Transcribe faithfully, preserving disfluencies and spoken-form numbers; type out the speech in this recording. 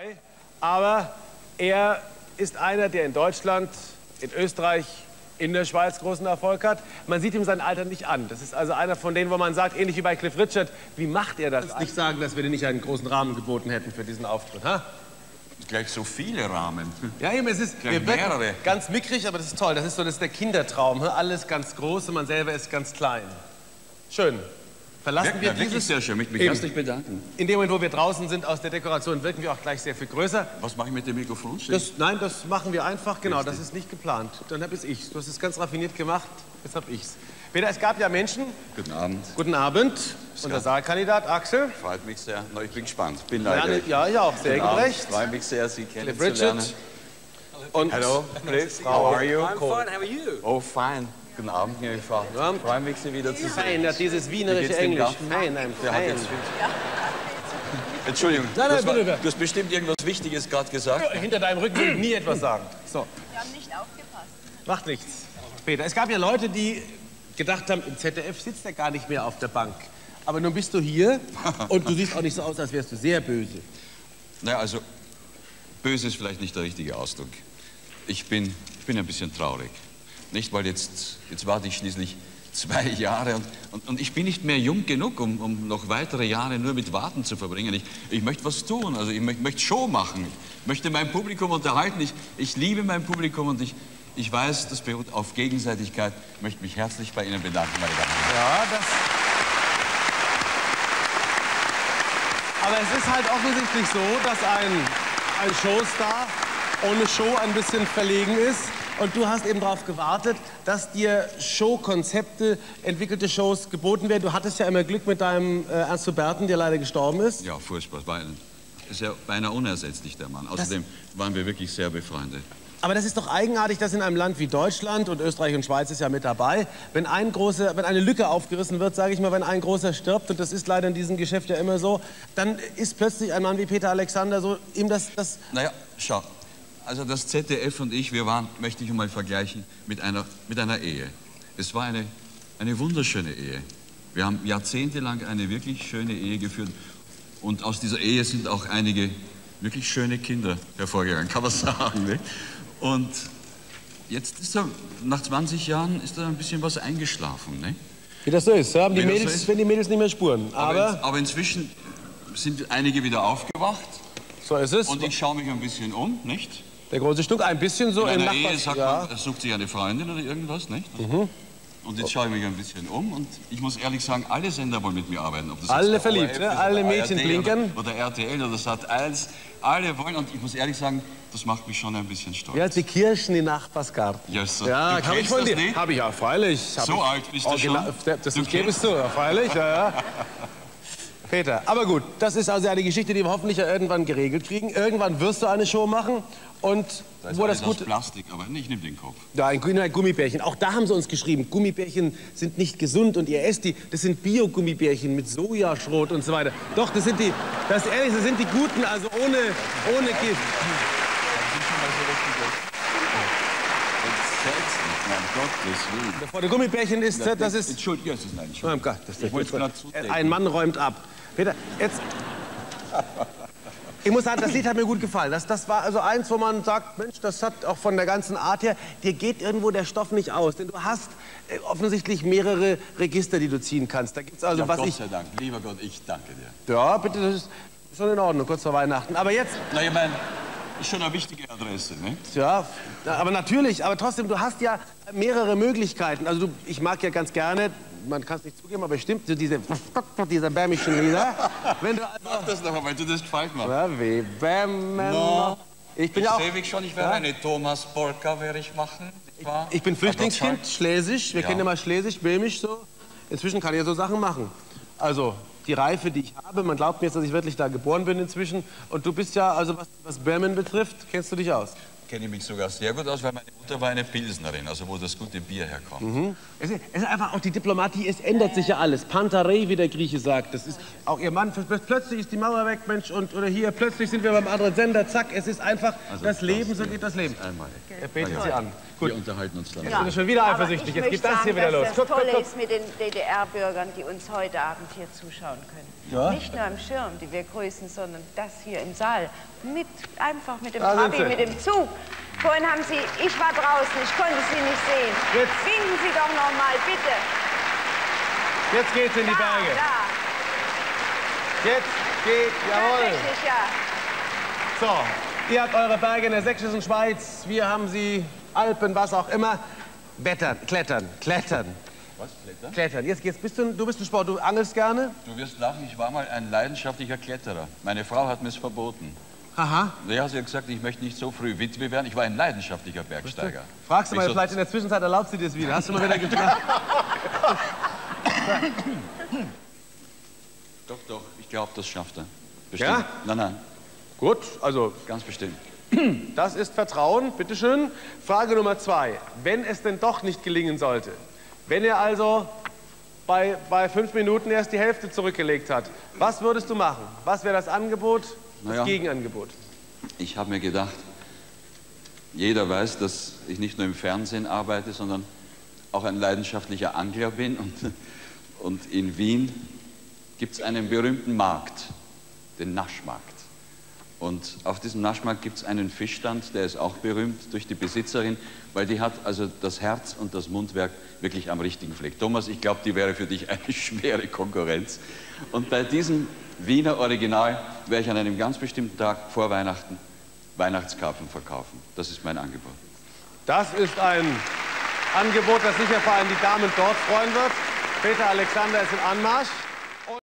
dabei, aber er ist einer, der in Deutschland, in Österreich, in der Schweiz großen Erfolg hat. Man sieht ihm sein Alter nicht an. Das ist also einer von denen, wo man sagt, ähnlich wie bei Cliff Richard, wie macht er das? Nicht sagen, dass wir dir nicht einen großen Rahmen geboten hätten für diesen Auftritt, ha? Gleich so viele Rahmen. Ja, eben, es ist Gleich wir mehrere. Ganz mickrig, aber das ist toll. Das ist so, das ist der Kindertraum. ha? Alles ganz groß und man selber ist ganz klein. Schön. Verlassen Ja, wir ja, wirklich dieses... sehr schön. Ich möchte mich Eben. herzlich bedanken. In dem Moment, wo wir draußen sind aus der Dekoration, wirken wir auch gleich sehr viel größer. Was mache ich mit dem Mikrofon? Das, nein, das machen wir einfach, genau, das ist nicht geplant. Dann habe es ich. Du hast es ganz raffiniert gemacht, jetzt habe ich's. Peter, es gab ja Menschen... Guten Abend. Guten Abend, unser Saalkandidat Axel. Freut mich sehr. Na, ich bin gespannt. Bin Ja, neugierig. ja, ja, auch sehr Guten Abend. gerecht. Freue mich sehr, Sie Cliff kennenzulernen. Richard. Und Hello, Cliff. How are you? I'm fine, how are you? Oh, fine. Guten Abend, junge Frau. Ja. Freue mich, Sie wieder zu sehen. fein, hat dieses Wie wienerische geht's dem Englisch. Gaffen? Fein, nein, Der hat fein. jetzt... Entschuldigung, Nein, nein, das war- bitte, bitte. du hast bestimmt irgendwas Wichtiges gerade gesagt. Hinter deinem Rücken will ich nie etwas sagen. So, Wir haben nicht aufgepasst. macht nichts. Peter, es gab ja Leute, die gedacht haben, im Z D F sitzt er gar nicht mehr auf der Bank. Aber nun bist du hier und du siehst auch nicht so aus, als wärst du sehr böse. Naja, also, böse ist vielleicht nicht der richtige Ausdruck. Ich bin, ich bin ein bisschen traurig. Nicht, weil jetzt, jetzt warte ich schließlich zwei Jahre und, und, und ich bin nicht mehr jung genug, um, um noch weitere Jahre nur mit Warten zu verbringen. Ich, ich möchte was tun, also ich möchte, möchte Show machen. Ich möchte mein Publikum unterhalten. Ich, ich liebe mein Publikum und ich, ich weiß, das beruht auf Gegenseitigkeit. Ich möchte mich herzlich bei Ihnen bedanken, meine Damen und Herren. Ja, das... Aber es ist halt offensichtlich so, dass ein, ein Showstar ohne Show ein bisschen verlegen ist. Und du hast eben darauf gewartet, dass dir Showkonzepte, entwickelte Shows geboten werden. Du hattest ja immer Glück mit deinem äh, Ernst Huberten, der leider gestorben ist. Ja, furchtbar. War ein, ist ja beinahe unersetzlich, der Mann. Außerdem waren wir wirklich sehr befreundet. Aber das ist doch eigenartig, dass in einem Land wie Deutschland, und Österreich und Schweiz ist ja mit dabei, wenn, ein großer, wenn eine Lücke aufgerissen wird, sage ich mal, wenn ein großer stirbt, und das ist leider in diesem Geschäft ja immer so, dann ist plötzlich ein Mann wie Peter Alexander so, ihm das... das Naja, schau. Also das Z D F und ich, wir waren, möchte ich mal vergleichen, mit einer, mit einer Ehe. Es war eine, eine wunderschöne Ehe. Wir haben jahrzehntelang eine wirklich schöne Ehe geführt. Und aus dieser Ehe sind auch einige wirklich schöne Kinder hervorgegangen, kann man sagen. Ne? Und jetzt ist da, nach zwanzig Jahren ist da ein bisschen was eingeschlafen. Ne? Wie das so ist, ja? Die Wie das so Mädels, ist. wenn die Mädels nicht mehr spuren. Aber, Aber, in, aber inzwischen sind einige wieder aufgewacht. so ist es. Und ich schaue mich ein bisschen um, nicht? Der große Stück, ein bisschen so In im einer Ehe Nachbars... sagt Ja. man, er sucht sich eine Freundin oder irgendwas, nicht? Mhm. Und jetzt schaue ich mich ein bisschen um und ich muss ehrlich sagen, alle Sender wollen mit mir arbeiten. Ob das jetzt Alle der verliebt, O R F ne? ist Alle oder Mädchen A R D blinken. Oder, oder R T L oder Sat eins. Alle wollen und ich muss ehrlich sagen, das macht mich schon ein bisschen stolz. Ja, die Kirchen in Nachbarsgarten. Ja, so. Ja, Du kann ich kennst von das dir. nicht? Habe ich ja, freilich. Hab So ich alt bist du Original- schon? Das Du gebe ich kennst- zu, ja, freilich, ja, ja. Peter, aber gut, das ist also eine Geschichte, die wir hoffentlich ja irgendwann geregelt kriegen. Irgendwann wirst du eine Show machen und Da ist wo alles das aus gut... Plastik, aber nee, ich nehme den Kopf. Ja, ein, ein Gummibärchen. Auch da haben sie uns geschrieben, Gummibärchen sind nicht gesund und ihr esst die. Das sind Bio-Gummibärchen mit Sojaschrot und so weiter. Doch, das sind die, das ist ehrlich, das sind die guten, also ohne, ohne Gift. Mein Gottes Willen. Bevor der Gummibärchen ist, das ist... Entschuldigung, ja, es ist nein, Oh Entschuldigung. Gott, das ist Ich wollte es gerade zudecken. Ein Mann räumt ab. Peter, jetzt... Ich muss sagen, das Lied hat mir gut gefallen. Das, das war also eins, wo man sagt, Mensch, das hat auch von der ganzen Art her, dir geht irgendwo der Stoff nicht aus. Denn du hast äh, offensichtlich mehrere Register, die du ziehen kannst. Da gibt's also, Ja, was Gott ich... sei Dank, lieber Gott, ich danke dir. Ja, bitte, das ist schon in Ordnung, kurz vor Weihnachten. Aber jetzt... Na, ich meine, ist schon eine wichtige Adresse, ne? Ja, aber natürlich, aber trotzdem, du hast ja mehrere Möglichkeiten. Also du, ich mag ja ganz gerne, man kann es nicht zugeben, aber stimmt, so diese, diese bämischen Lieder. Wenn du also, Mach das noch einmal, du das gefällt mir. ja, wie bämmen. No. Ich bin Ich ja auch, sehe mich schon, ich werde Ja? eine Thomas Polka werde ich machen. nicht wahr? ich bin Flüchtlingskind, Schlesisch, wir Ja. kennen immer Schlesisch, böhmisch so. Inzwischen kann ich ja so Sachen machen. Also die Reife, die ich habe, man glaubt mir jetzt, dass ich wirklich da geboren bin inzwischen. Und du bist ja, also was, was Böhmen betrifft, kennst du dich aus? kenne ich mich sogar sehr gut aus, weil meine Mutter war eine Pilsnerin, also wo das gute Bier herkommt. Mhm. Es, ist, es ist einfach auch die Diplomatie, es ändert sich ja alles. Pantarei, wie der Grieche sagt. Das ist auch ihr Mann, plötzlich ist die Mauer weg, Mensch, und oder hier, plötzlich sind wir beim anderen Sender, zack, es ist einfach also das Leben, das, so geht das Leben. Einmal. Er betet ja. sie an. Gut. Wir unterhalten uns dann. Jetzt sind wir schon wieder eifersüchtig, jetzt geht das sagen, hier wieder los. Das guck, Tolle guck, guck. ist mit den D D R-Bürgern, die uns heute Abend hier zuschauen können. Ja? Nicht nur am Schirm, die wir grüßen, sondern das hier im Saal. Mit, einfach mit dem Trabi, mit dem Zug. Vorhin haben Sie, ich war draußen, ich konnte Sie nicht sehen. Jetzt winken Sie doch noch mal, bitte. Jetzt geht's in die da, Berge. Da. Jetzt geht, jawohl. Tatsächlich, ja. So, ihr habt eure Berge in der sächsischen Schweiz, wir haben sie Alpen, was auch immer. Wettern, klettern, klettern. Was, klettern? Klettern. Jetzt geht's. Bist du, du bist ein Sport, du angelst gerne? Du wirst lachen, ich war mal ein leidenschaftlicher Kletterer. Meine Frau hat mir es verboten. Aha. Ja, sie hat gesagt, ich möchte nicht so früh Witwe werden. Ich war ein leidenschaftlicher Bergsteiger. Fragst du mal, so vielleicht in der Zwischenzeit erlaubt sie dir es wieder. Hast du mal wieder gedacht? Doch, doch, ich glaube, das schafft er. Bestimmt. Ja? Nein, nein. Gut, also... Ganz bestimmt. Das ist Vertrauen, bitteschön. Frage Nummer zwei. Wenn es denn doch nicht gelingen sollte, wenn er also bei, bei fünf Minuten erst die Hälfte zurückgelegt hat, was würdest du machen? Was wäre das Angebot? Das naja, Gegenangebot. Ich habe mir gedacht, jeder weiß, dass ich nicht nur im Fernsehen arbeite, sondern auch ein leidenschaftlicher Angler bin. Und, und in Wien gibt es einen berühmten Markt, den Naschmarkt. Und auf diesem Naschmarkt gibt es einen Fischstand, der ist auch berühmt durch die Besitzerin, weil die hat also das Herz und das Mundwerk wirklich am richtigen Fleck. Thomas, ich glaube, die wäre für dich eine schwere Konkurrenz. Und bei diesem Wiener Original werde ich an einem ganz bestimmten Tag vor Weihnachten Weihnachtskarpfen verkaufen. Das ist mein Angebot. Das ist ein Angebot, das sicher vor allem die Damen dort freuen wird. Peter Alexander ist im Anmarsch.